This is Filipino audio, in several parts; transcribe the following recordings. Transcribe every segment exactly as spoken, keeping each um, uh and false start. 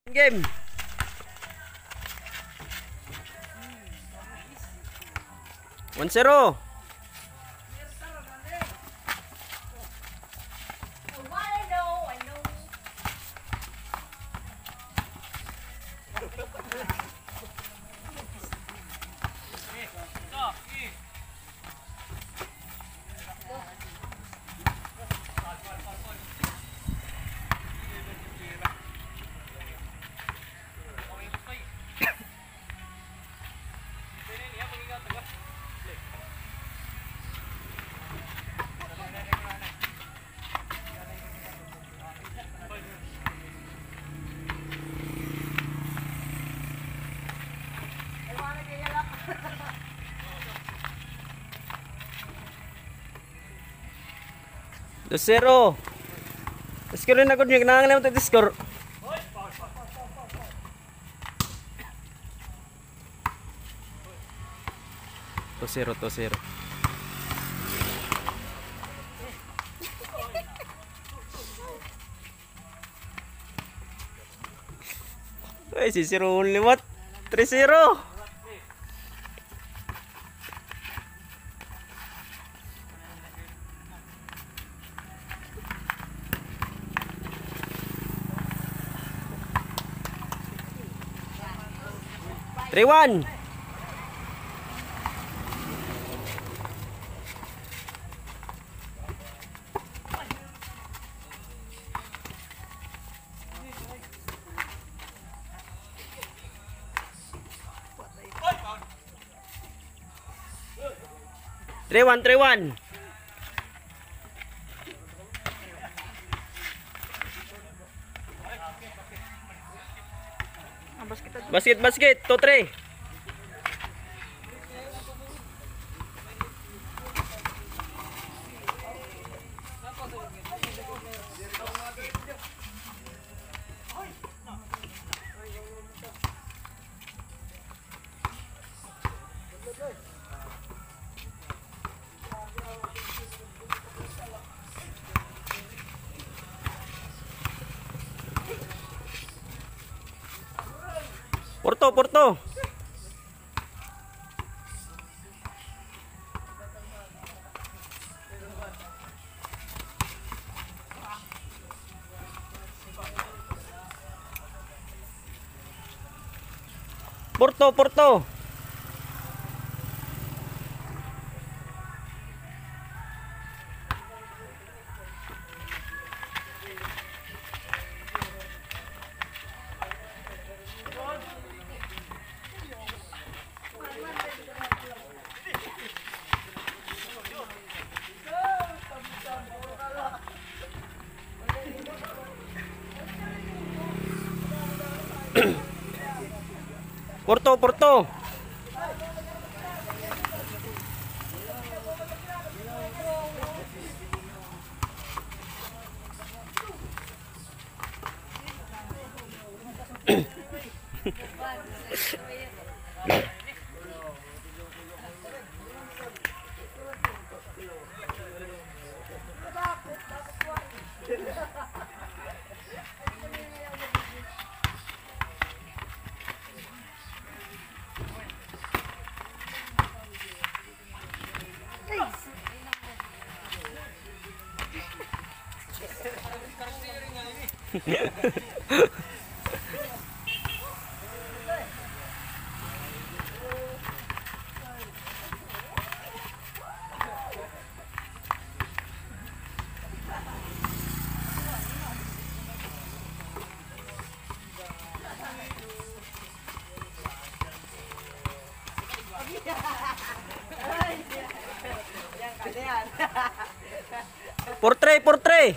Game. one zero. two zero. Score na gud mi nangangalaw ta score. two zero two zero. Ay si zero only what? three zero. three one. three one three one. Basket basket two three. Porto, Porto. Porto, Porto. Porto, Porto. Portray, portray.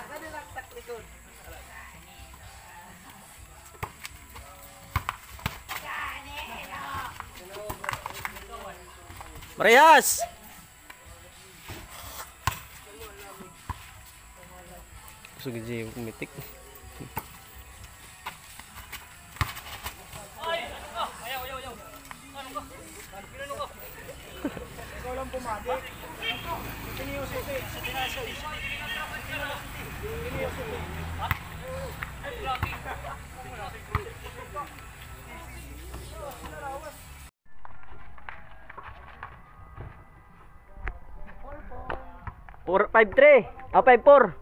Parehas. Sugiji mitik. four five three. Ah, five four.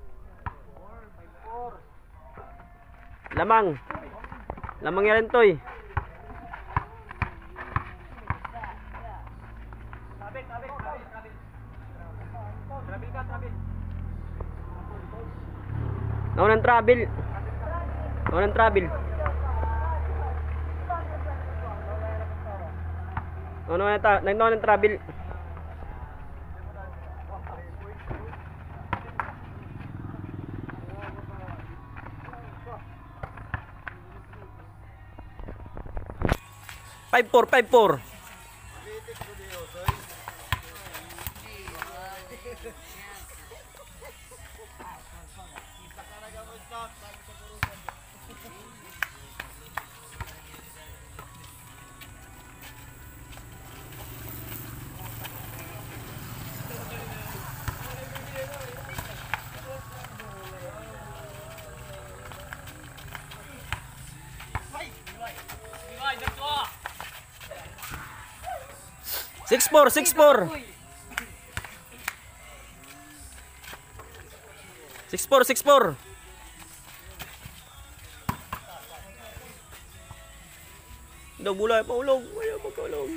Lamang. Lamang yan toy. Travel, travel, travel, travel. Travel ka, travel. Naunang travel. Naunang travel. Naunang ta, naunang travel. five four, five four. Six four, six four. Six four, six four. Daw bulay pa ulog, ayaw magkaulog.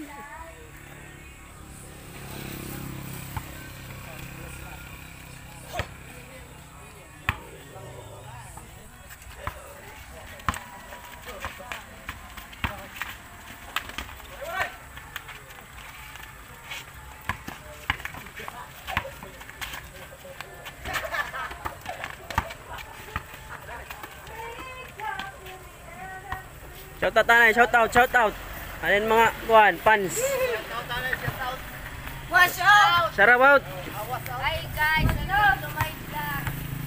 Shout out tanay, shout out, shout out. Alin mga kuan, fans. Shout out, shout out. What's up? Shout out. Hi guys, hello to my vlog.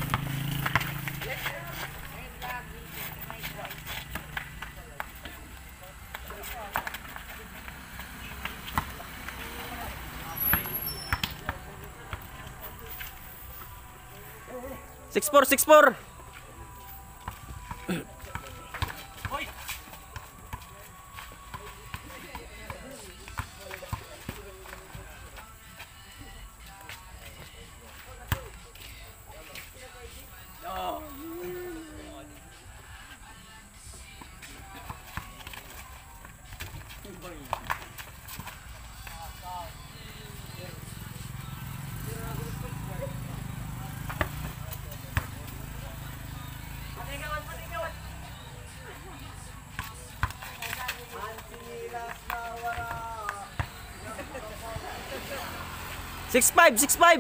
Six four, six four. Six five, six five.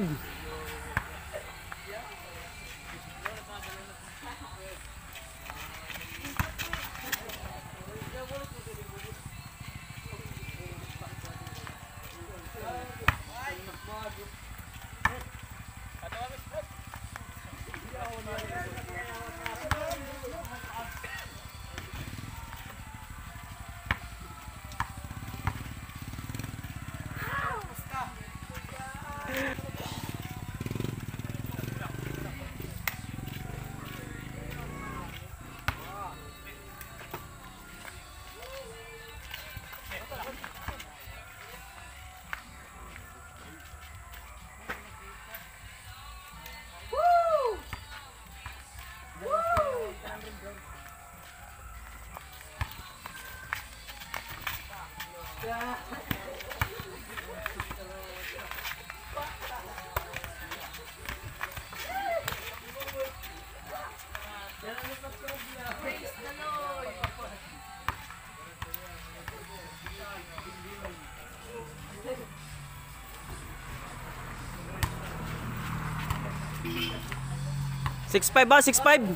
Six five ba? Six five.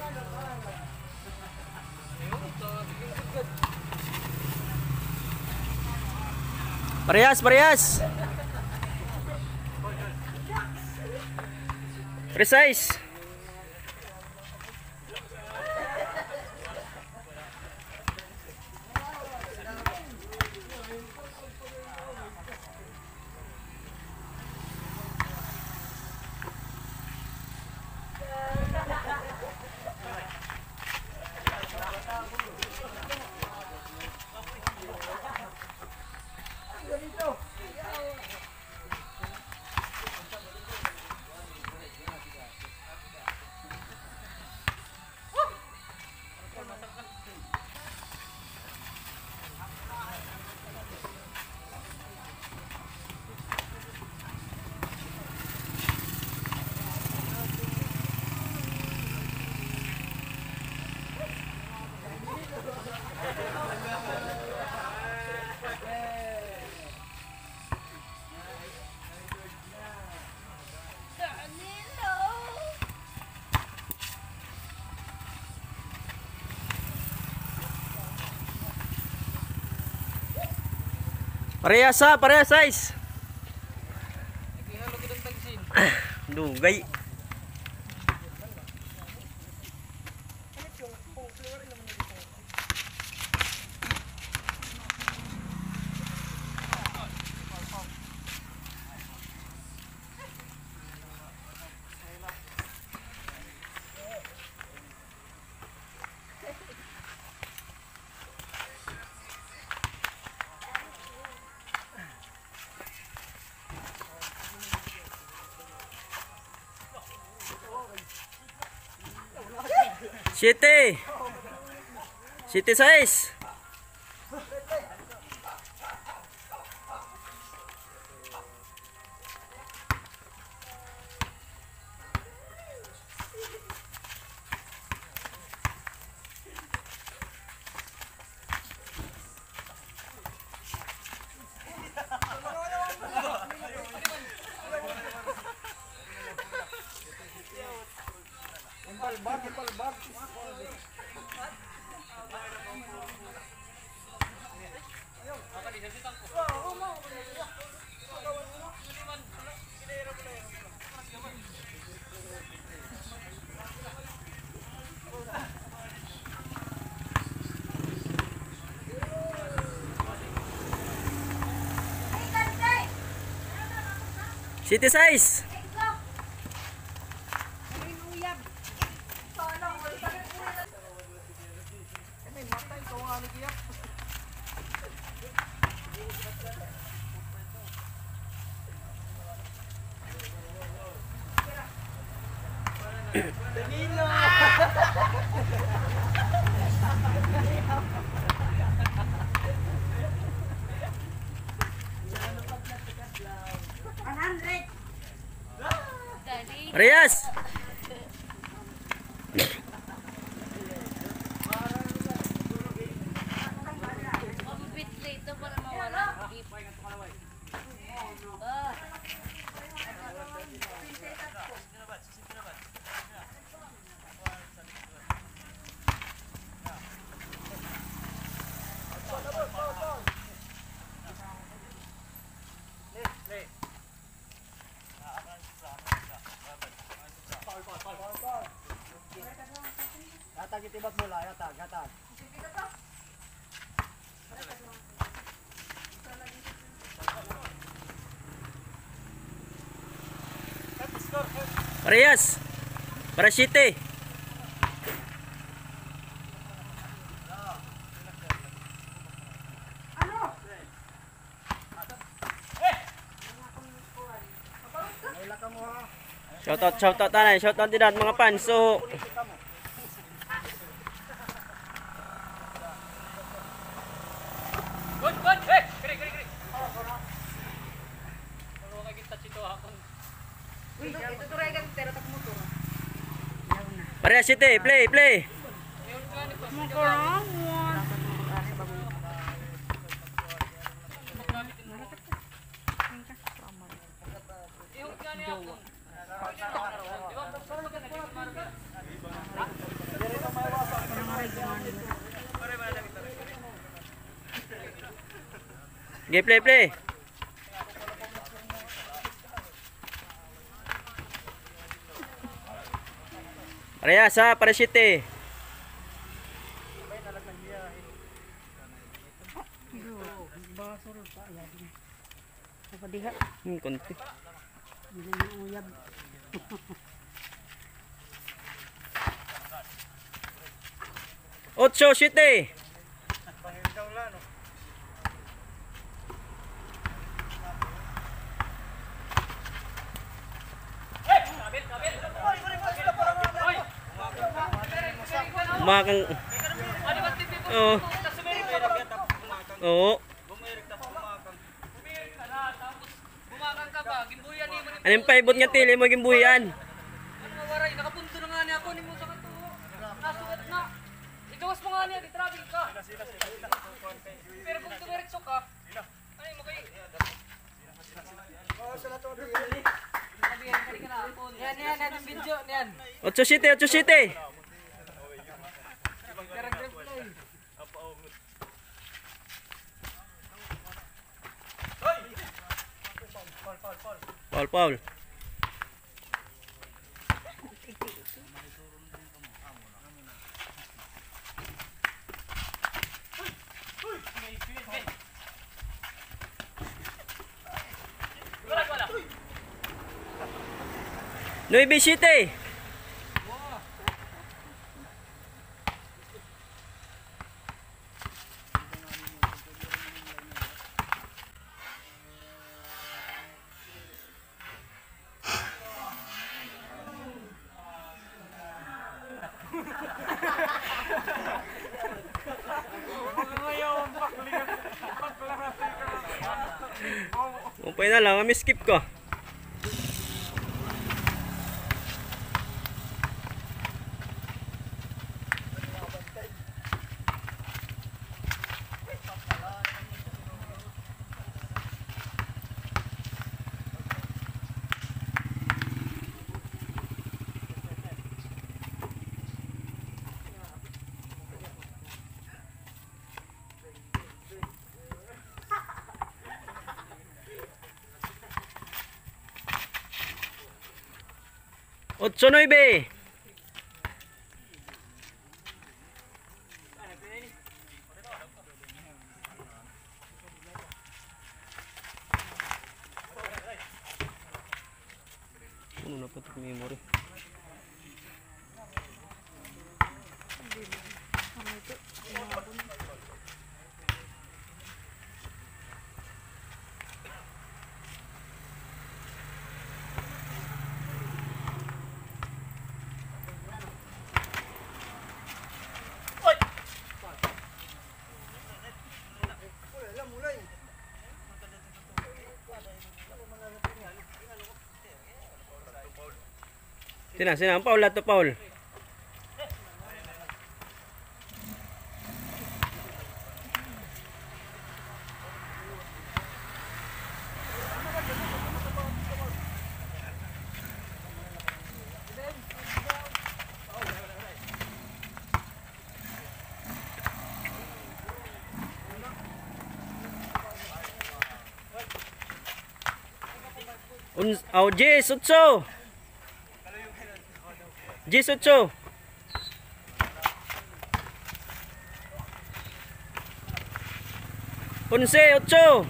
Parehas, parehas. Precise. Parehas ha, parehas size. Dugay. City. City size. City size. Parehas. Ito para mawala. Gatag itibag mula, gatag, gatag. Parehas. Para City. Shoutout, shoutout tanay, shoutout din natin mga fans. So, Good, good. Hey, kiri, kiri, kiri. Ano ka kita chito akon. Ito turay ka pero tak motor. parehas City, play, play. Okay, play, play. Parehas ha, para City. Hmm, konti. Ocho, City. Umakang. Oo. Oo. Bumakang ka ba? Gimbuyan ni mo. Anong paibot nga tili mo gimbuyan? Ano mawaray? Nakapunto na nga niya ako ni mo sa kanto. Nasuot na. Igawas mo nga niya, di-travel ka. Pero kung tumiritso ka, ano mo kayo? Yan, yan, yan ang video, yan. Ocho City, Ocho City. Foul, foul. Nueve siete. Umpay na lang, may skip ko. Ocho nueve. Ano na po ito memory? Sina, sina, ang Paul ato Paul. Un, oh, Jess, otso. Jess, otso. Onse, otso.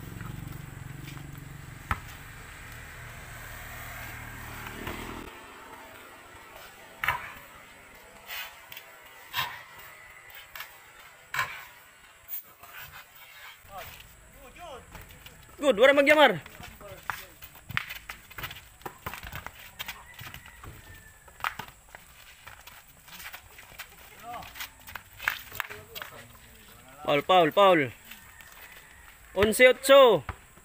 Good, wala magyamar. Paul, Paul, Paul. Onse otso.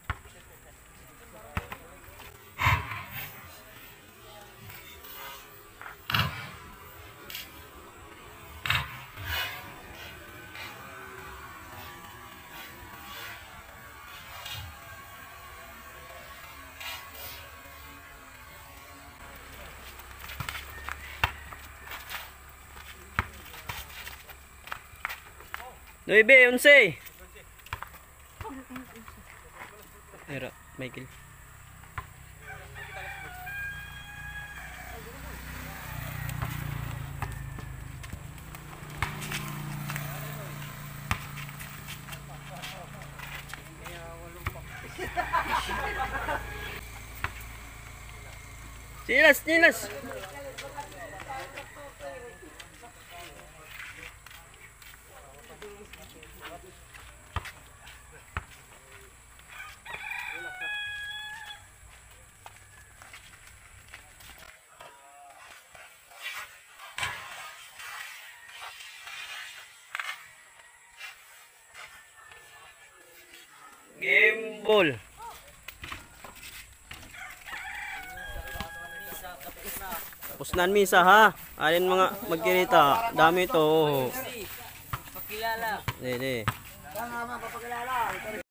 Nueve, once. Era, Michael. Silas, silas. Game ball. Tapos na ang misa ha. Alin mga magkinita. Dami ito. Pakilala. Dede. Kaya nga mga papakilala.